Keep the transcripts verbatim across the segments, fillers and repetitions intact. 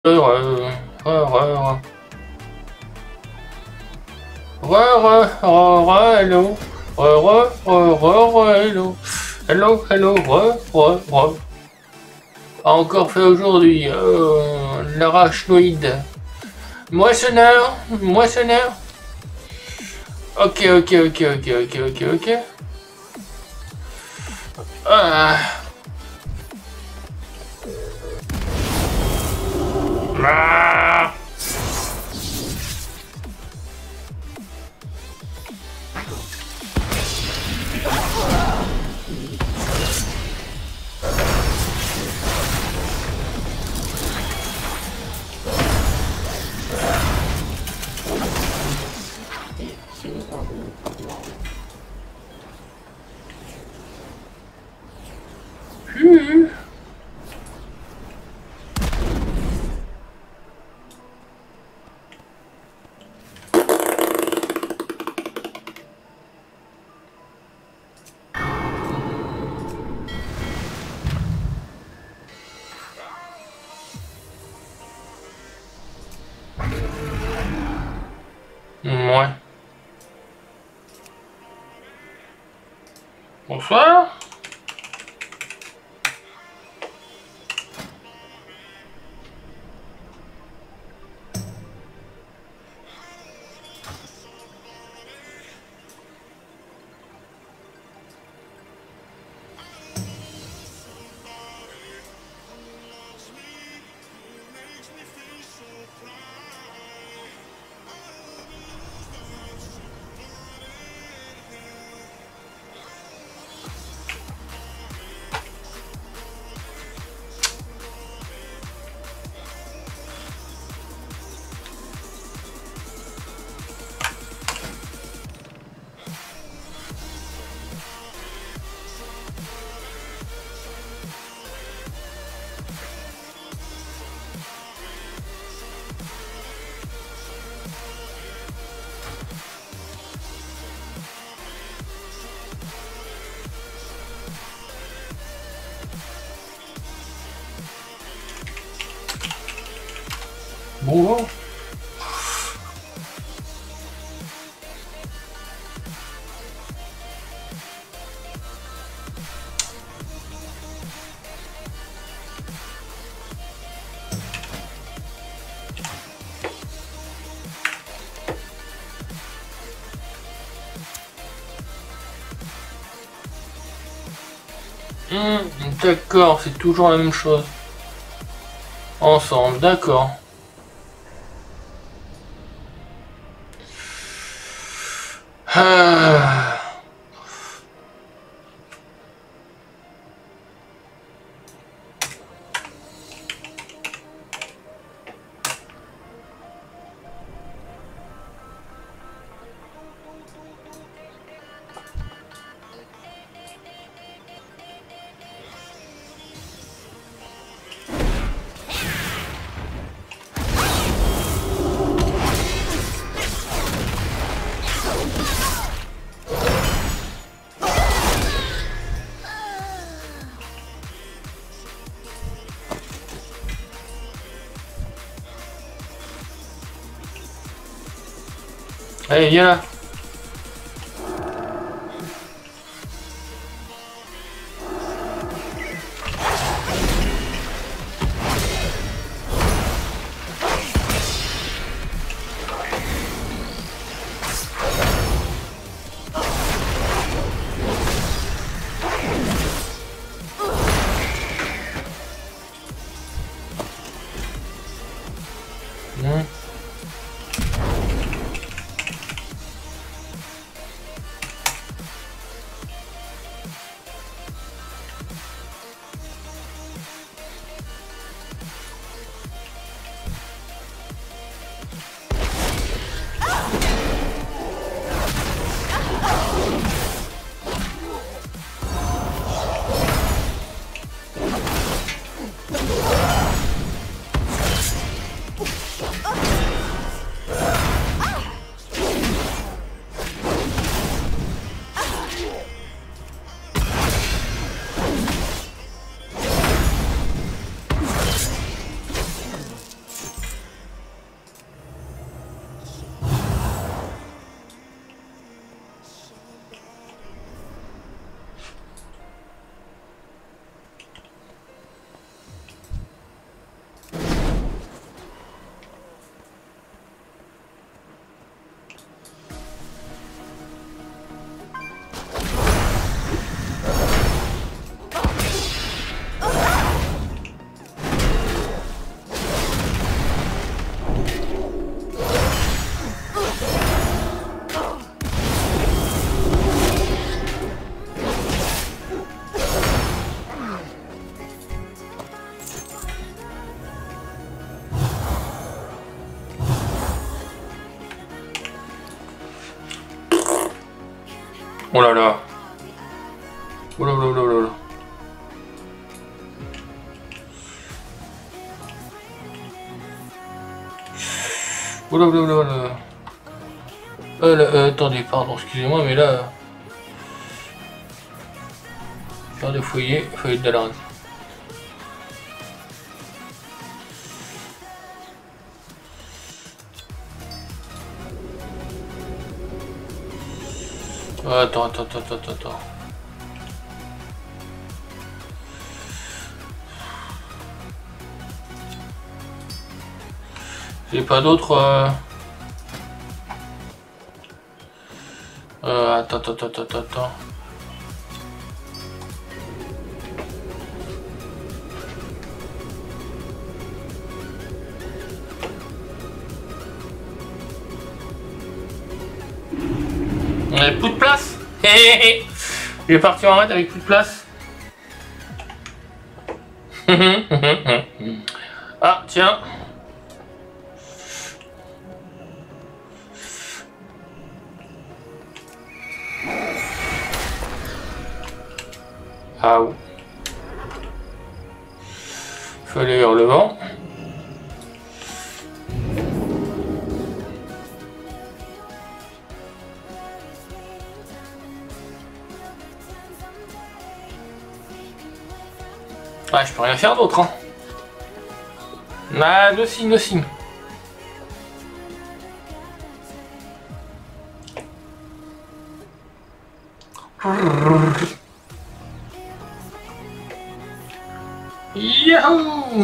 Ouais, ouais, ouais, ouais. Ouais, ouais, ouais, ouais, hello. Ouais, ouais, ouais, ouais, ouais, hello. Hello, hello, ouais, ouais, ouais. Encore fait aujourd'hui, euh, l'arachnoïde. Moissonneur, moissonneur. Ok, ok, ok, ok, ok, ok, ok. Ah. Ah. Mmh. Ouais. Bonsoir. Bonjour. Mmh, d'accord, c'est toujours la même chose. Ensemble, d'accord. Ah. Allez, viens là. Mmh. Oh là là. Oh là là là là là. Oh là là là là. Euh, là, euh, attendez, pardon, excusez-moi, mais là... Faire de foyer, foyer de la Attends, attends, attends, attends, attends. J'ai pas d'autres... Euh... Euh, attends, attends, attends, attends, attends. On a plus de place. Il est parti en raid avec plus de place. Ah, tiens. Ah oui. Fallait vers le vent. Ah, je peux rien faire d'autre, hein. Ah, le signe, le signe. Yahoo!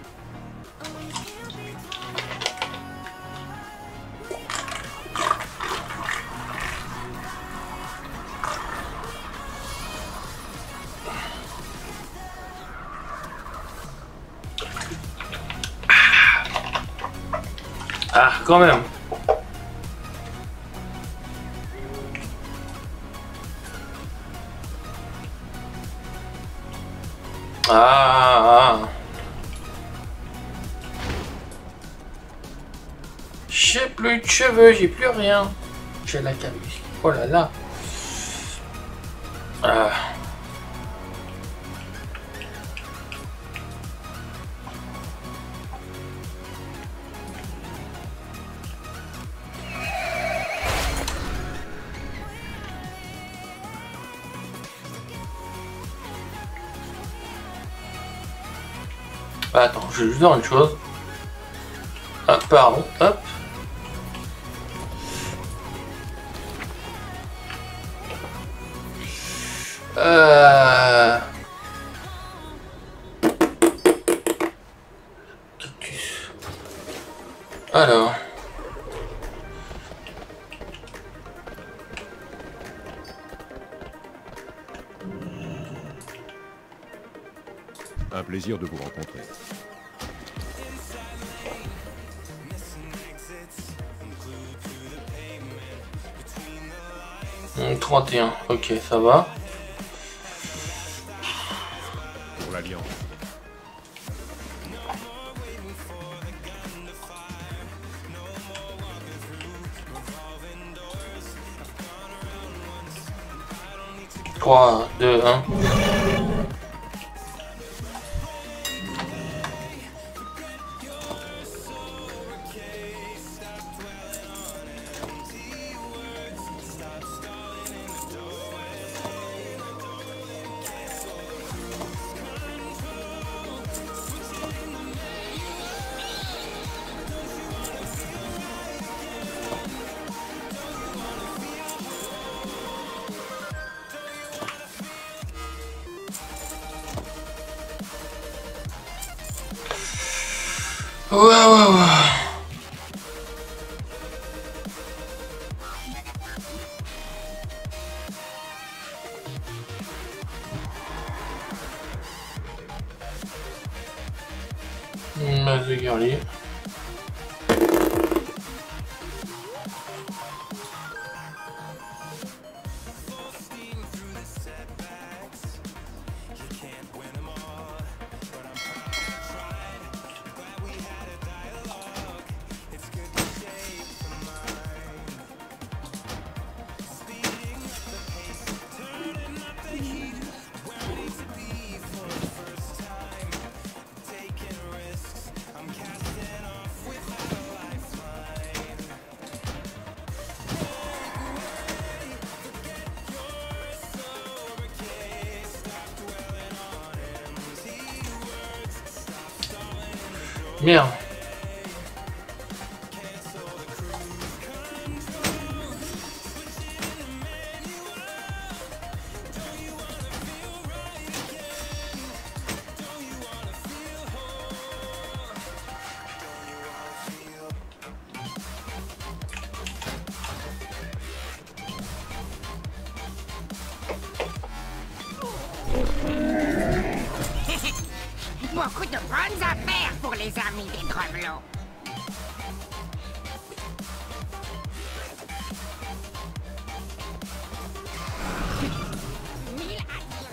Ah, quand même. Ah, ah. J'ai plus de cheveux, j'ai plus rien. J'ai la capuche. Oh là là. Ah. Attends, je vais juste voir une chose. Ah, pardon, hop. Euh... Cactus. Alors. Un plaisir de vous rencontrer. trente et un, ok, ça va. Pour l'Alliance. trois, deux, un. Ouais, ouais, ouais. Masse de guerrier. Merde. Beaucoup de bonnes affaires pour les amis des Drevelots. Mille adieux.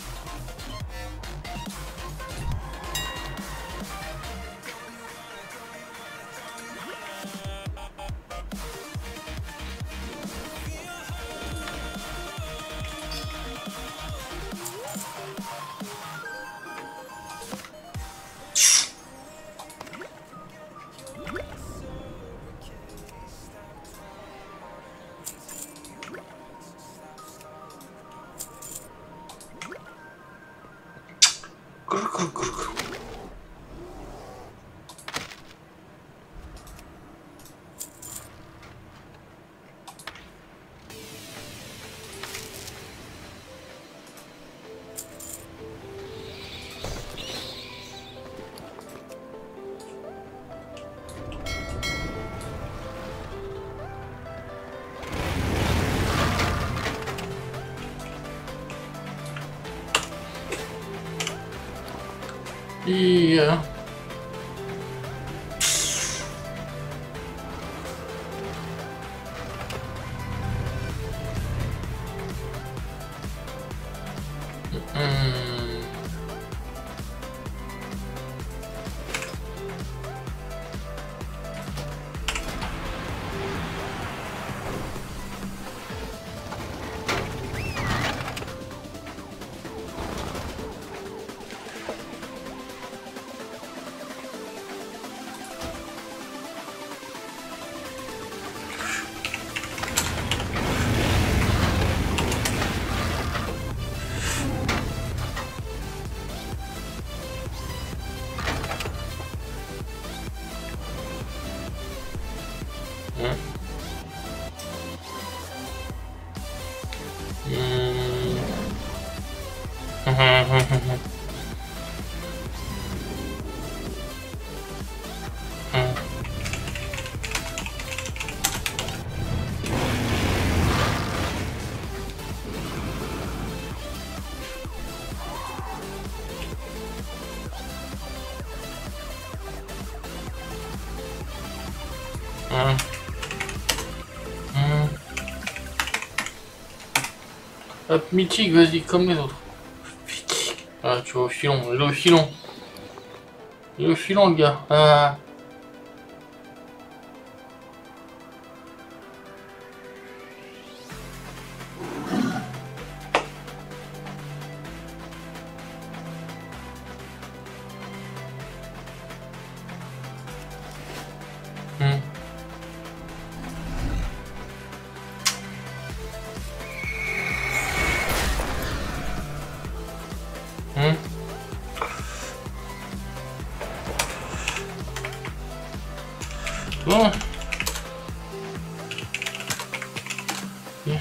Yeah. Mm. Hum. Hum. Hop, mythique, vas-y, comme les autres. Ah, tu vois, au filon, il est au filon. Il est au filon, le gars. Ah. Hum. Hum. Bon. Bien.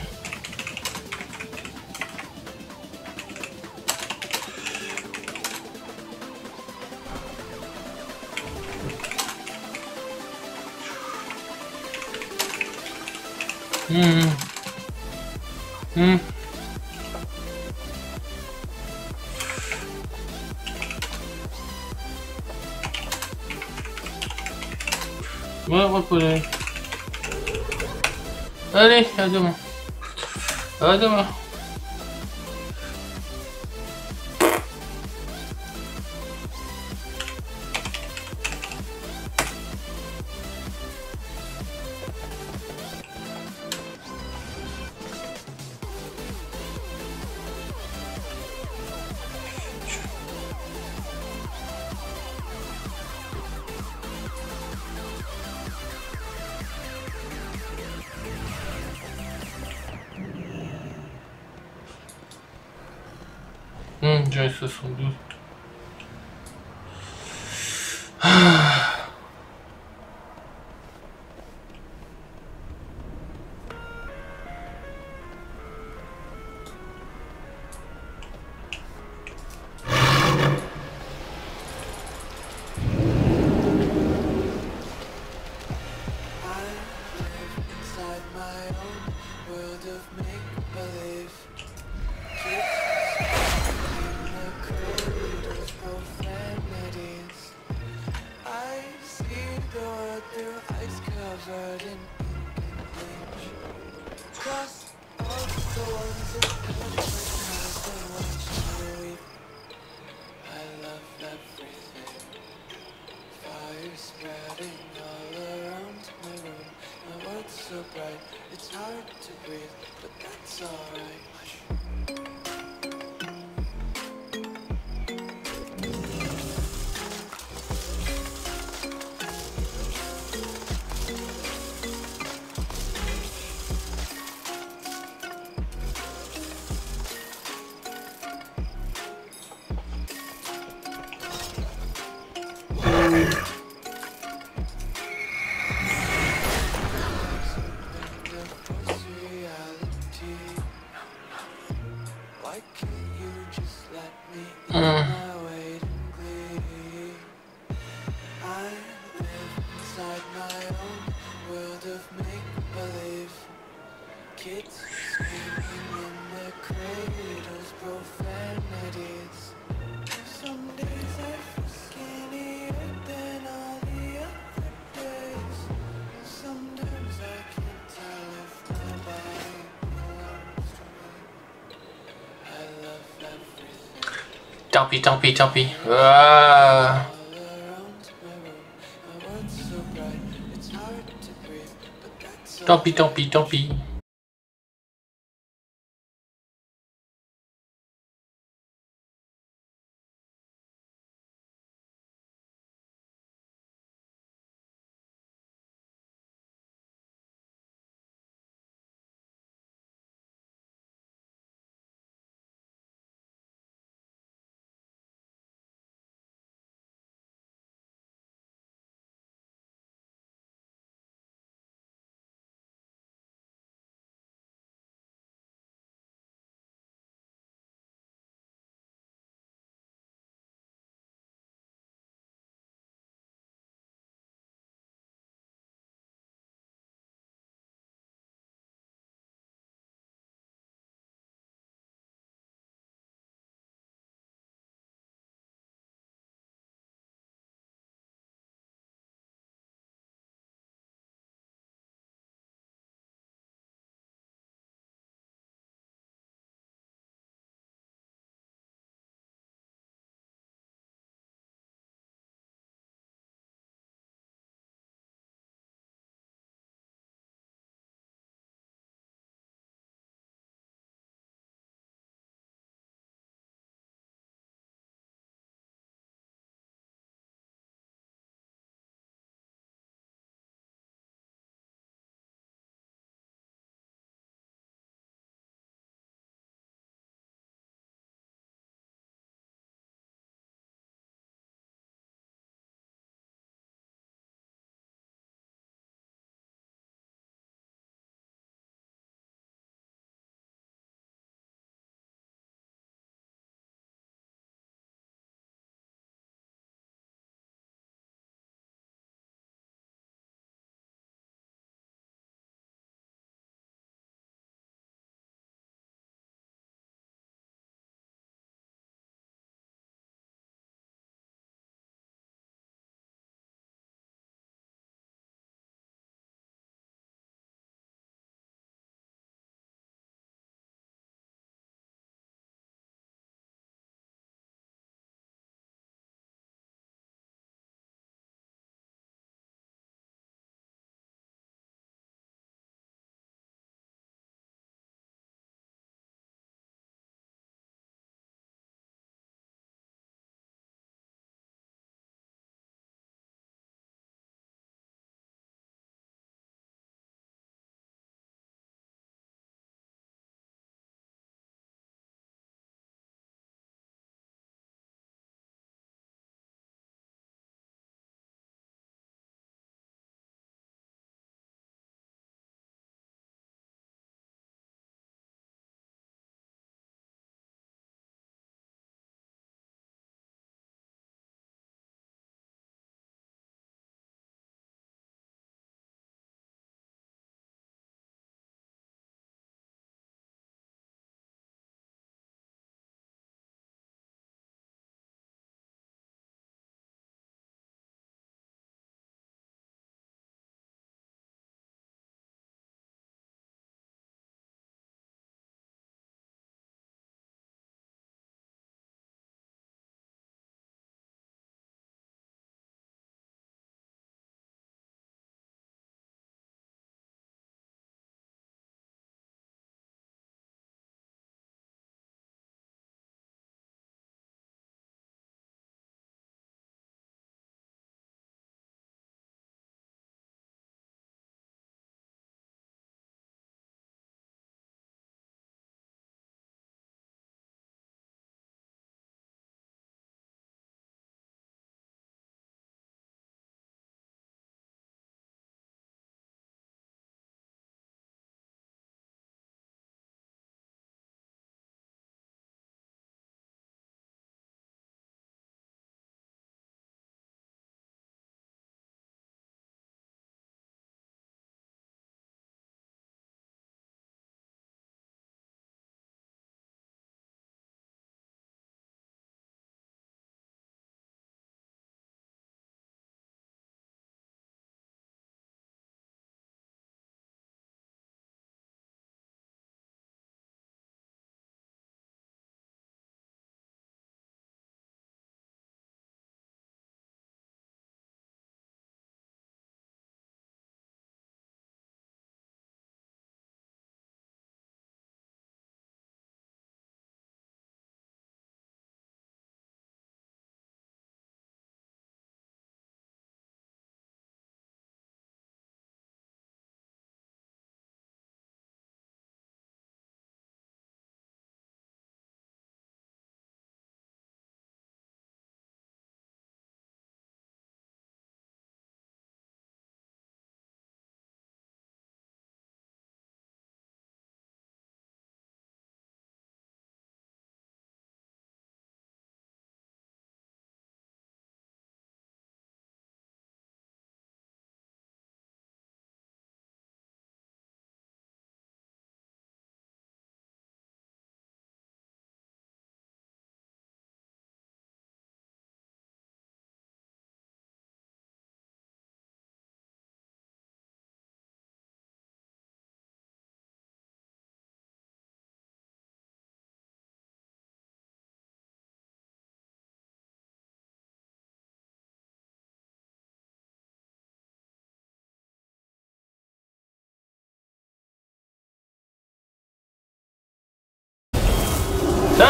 Hum. Hum. Ouais, reposer. Allez, à demain. À demain. Hum, j'ai soixante-douze. Ah. world through ice covered in ink and bleach. Cross all the ones that touch my eyes and watch me weep. I love everything. Fire spreading all around my room. My world's so bright, it's hard to breathe, but that's alright. Why can't you just let me eat my weight in glee? I live inside my own world of make-believe. Kids screaming in their cradles, profanities. Some days I feel skinnier than all the other days. Sometimes I can't tell if my body belongs to me. I love everything. Tant pis, tant pis, tant pis. Ah. All around my room, my world's so bright, it's hard to breathe, but that's Tant pis, tant pis, tant pis.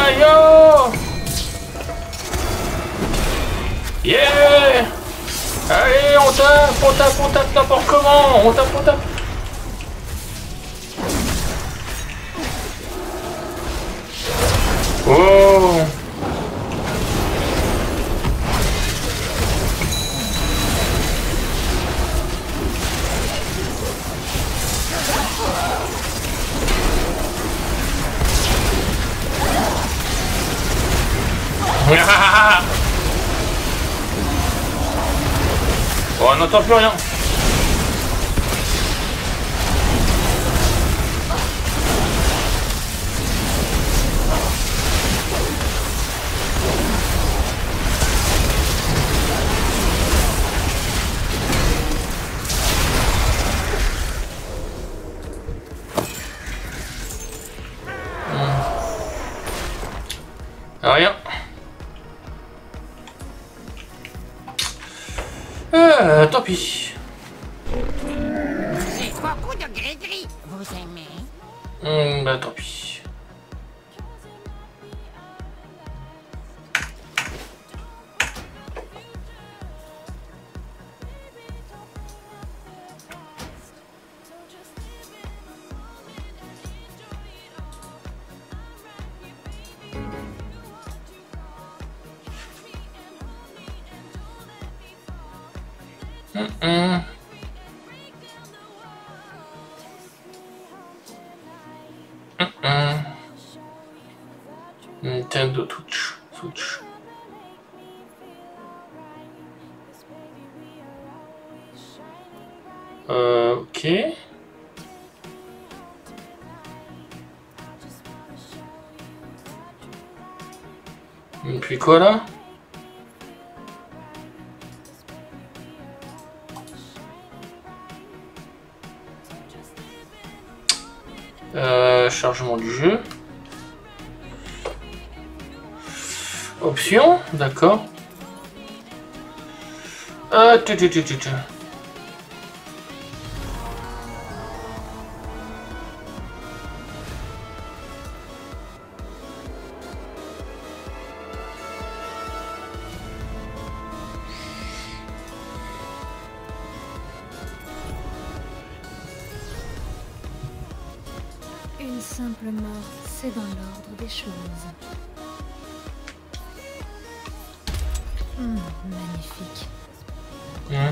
Ouais, yo! Yeah! Allez, on tape, on tape, on tape n'importe comment! On tape, on tape! Oh! Oh, on n'entend plus rien. Hmm. Rien. Euh, tant pis. C'est beaucoup de gris-gris. Vous aimez? Hum, bah tant pis. Hum, hum. Hum, hum. Nintendo Switch. Switch. Euh, ok. Et puis quoi là? Euh, chargement du jeu. Option, d'accord. Euh, tu, tu, tu, tu, tu. Une simple mort, c'est dans l'ordre des choses. Hum, magnifique. Mmh.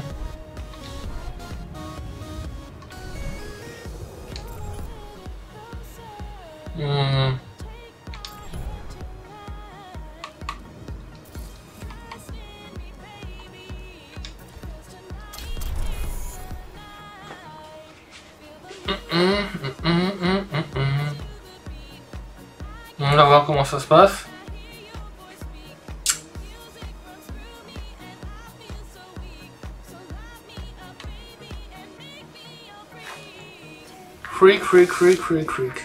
Mmh. On va voir comment ça se passe. Freak, freak, freak, freak, freak.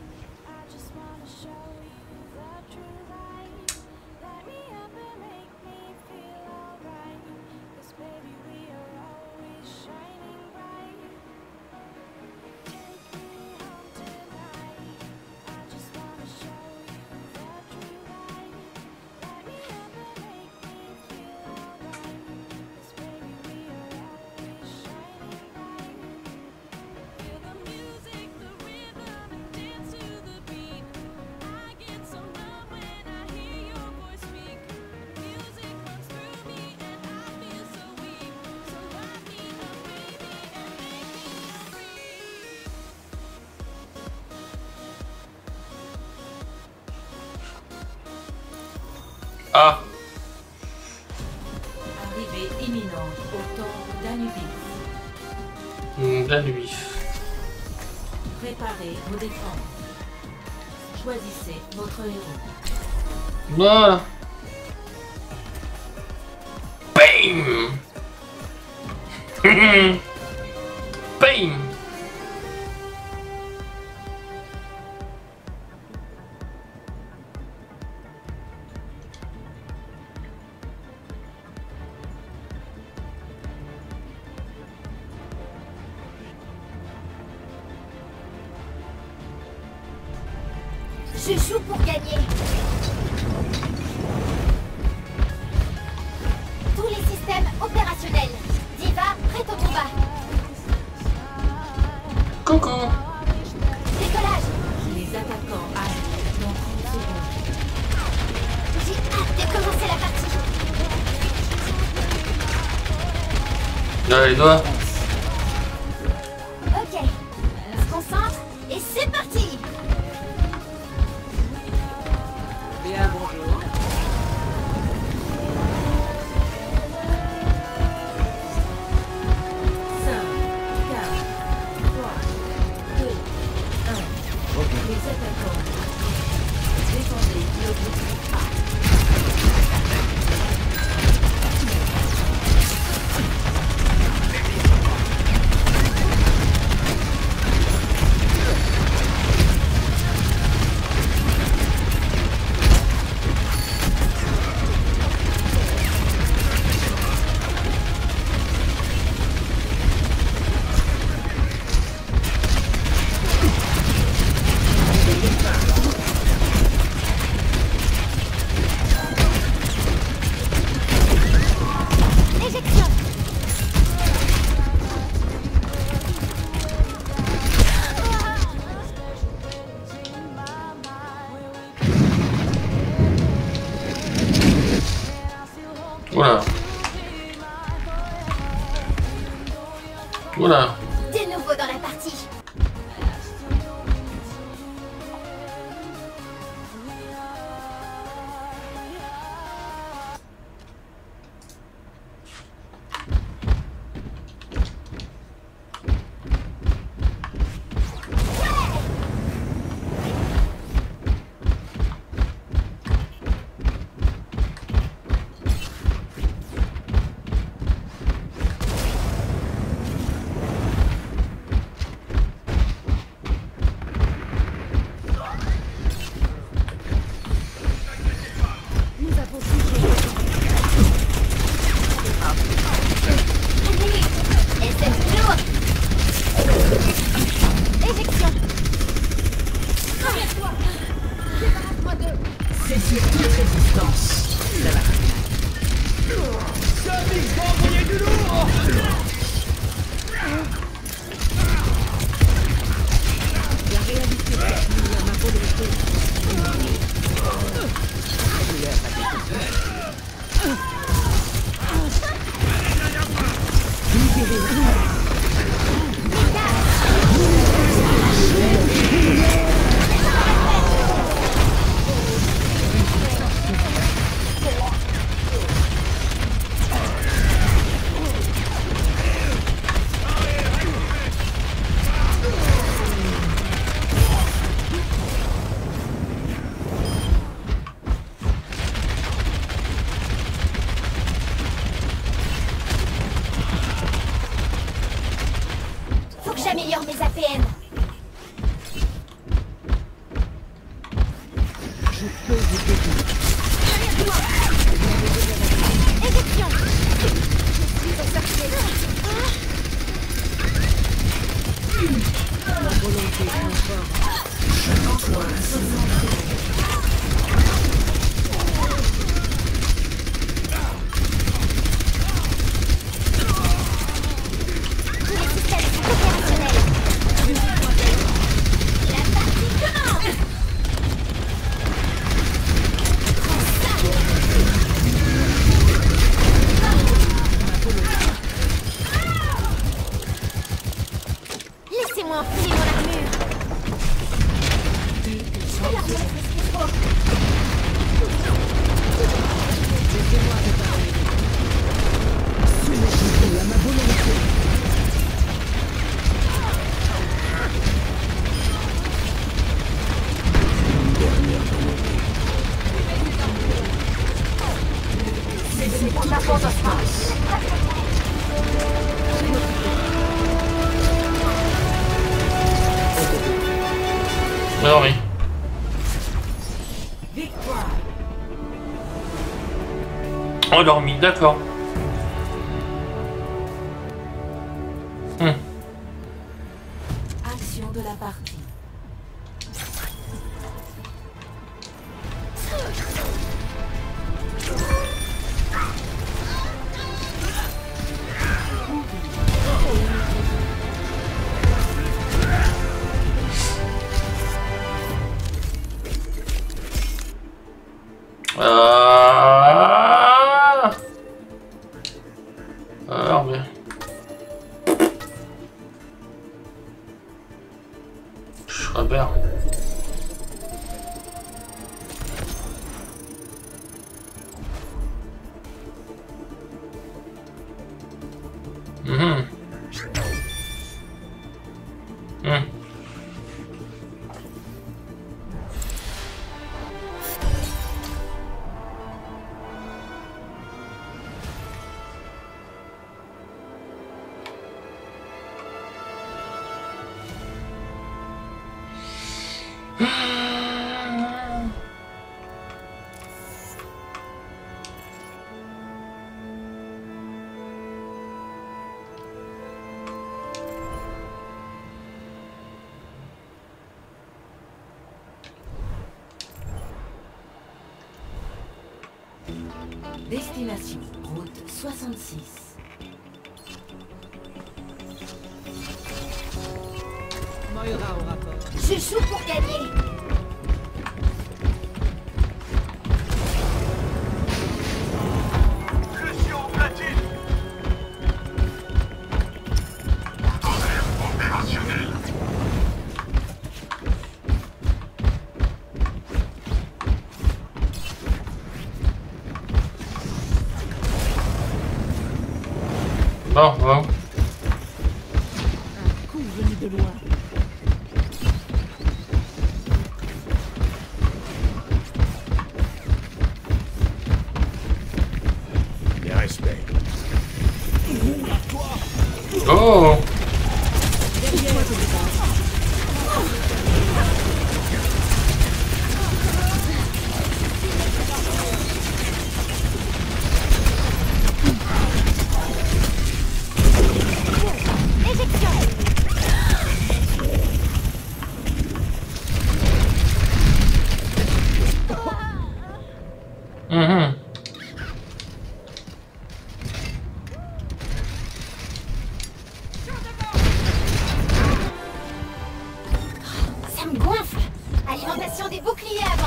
Ah. Arrivée imminente au temple d'Anubis. Mmh, d'Anubis. Préparez vos défenses. Choisissez votre héros. Voilà. Bam. Bam. Je joue pour gagner. Tous les systèmes opérationnels. Diva, prête au combat. Coucou. Décollage. Les attaquants arrivent dans trente secondes. J'ai hâte de commencer la partie. Là, les doigts. Ok. On se concentre et c'est parti. Bien, bonjour. cinq, quatre, trois, deux, un. Les attaquants. Défendez l'objectif A. Éjection. Voilà. Voilà. De nouveau dans la partie. Nous avons touché. Et c'est lourd. Éjection. Arrête-toi. Débarrasse-moi de... C'est sur toute résistance. La réalité est à ma volonté. Faut que j'améliore mes A P M. Éjection. Je suis encerclée. Ma volonté conforme. Tous les systèmes opérationnels. La partie commence. Laissez-moi enfiler mon armure. C'est l'armure qu'il faut. Soumettez-vous à ma volonté. C'est pour ma force. Non, oui. Victoire. Endormi, d'accord. Hmm. Action de la partie. Schreiber. Mhm. Mhm. Destination, route soixante-six. Moira au rapport. Je joue pour gagner. Bon, bon. Un coup venu de loin. Les respects. Oh! Mhm. Ça me gonfle. Alimentation des boucliers avant.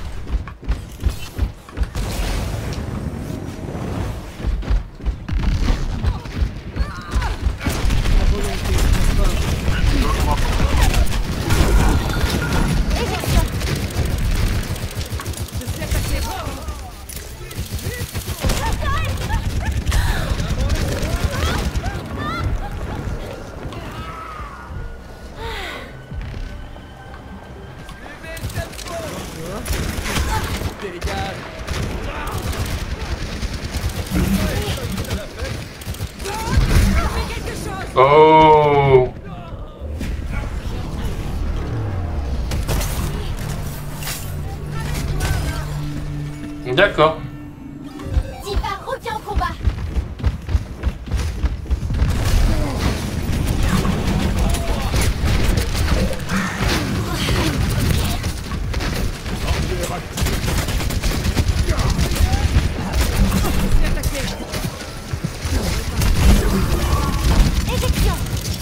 Éjection. Je suis attaqué. Dégage. Oh! D'accord. Diva revient au combat. Éjection.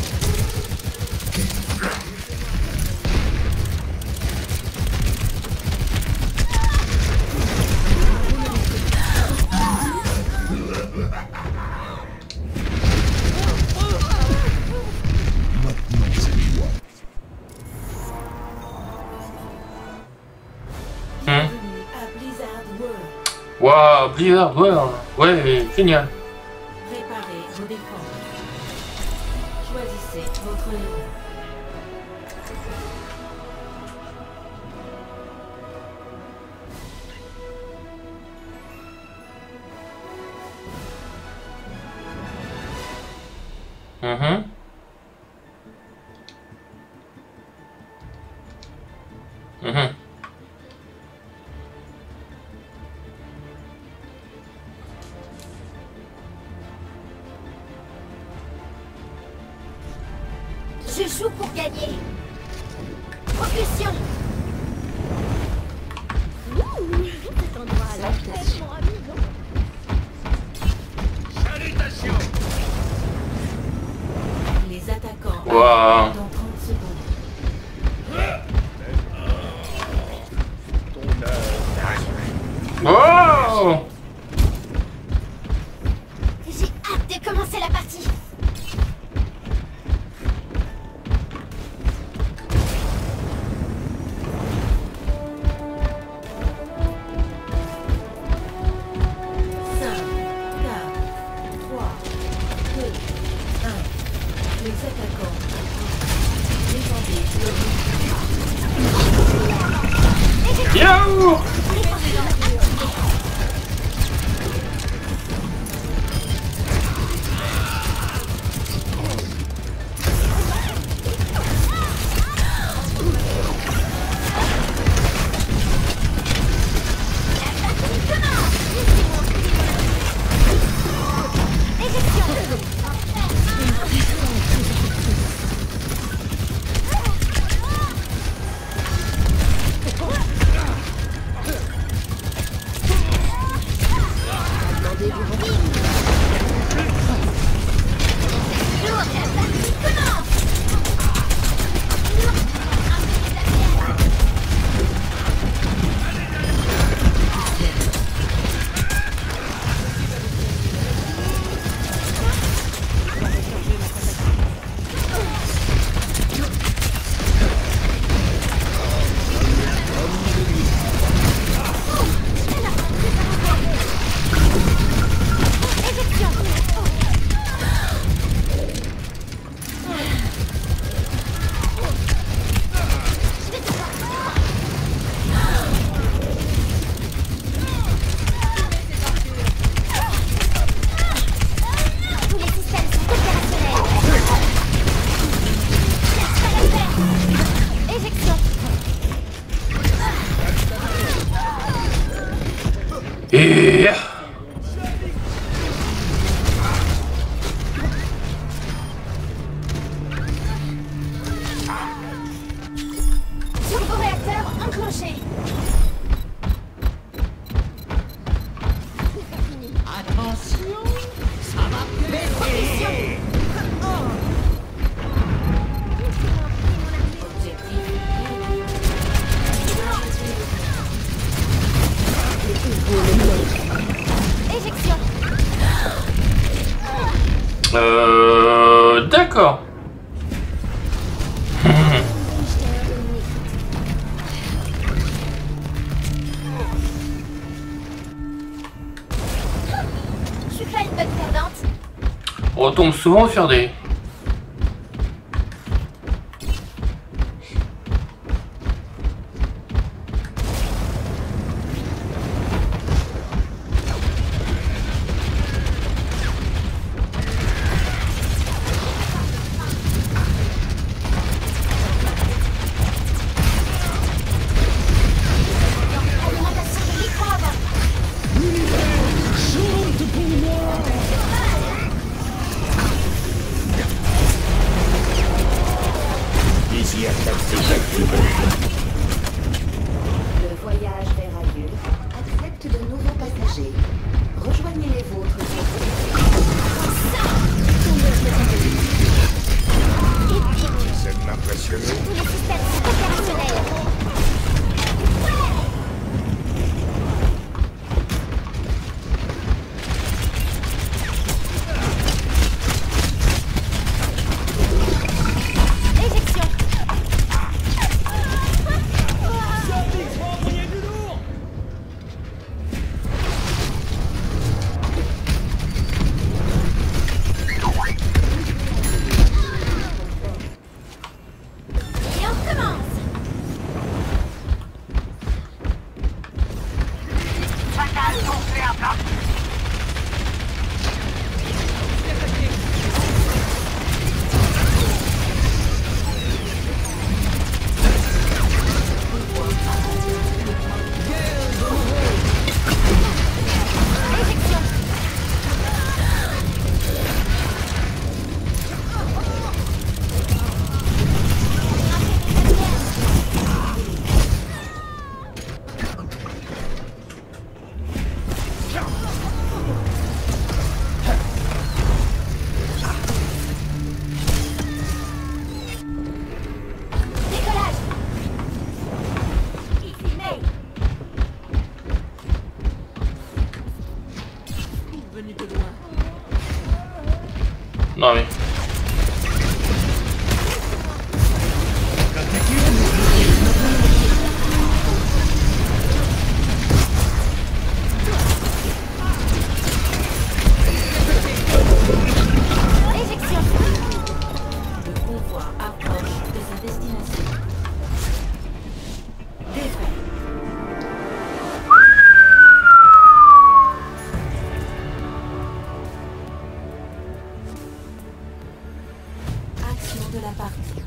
Hmm. À Blizzard World. Waouh, Blizzard World. Ouais, génial. Préparez vos défenses. Choisissez votre héros. Mhm. Mhm. Je joue pour gagner. Propulsion. Ouh, cet endroit a l'air tellement amusant. Les attaquants Wow. arrivent dans trente secondes. Oh! J'ai hâte de commencer la partie. Les attaquants. Défendez. Yo! Et... Turbo-réacteur enclenché. Attention, ça va péter. Éjection. Euh... D'accord. Je suis pas une bonne perdante. On retombe souvent faire des... Alimentation de micro-avant. Chante pour moi. tour de la partie.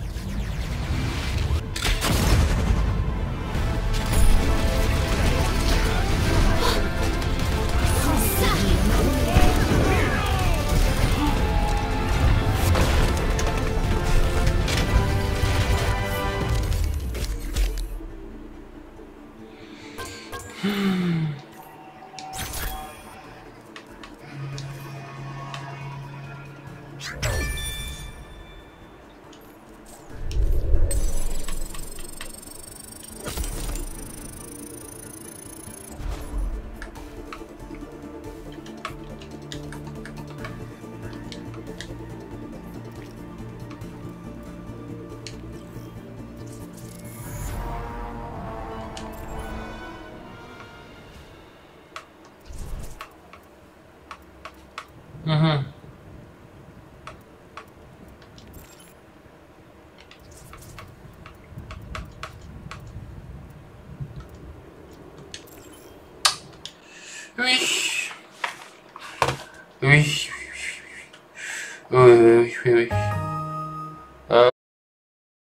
Mhm. Oui. Oui. Oui, oui, oui, oui, oui.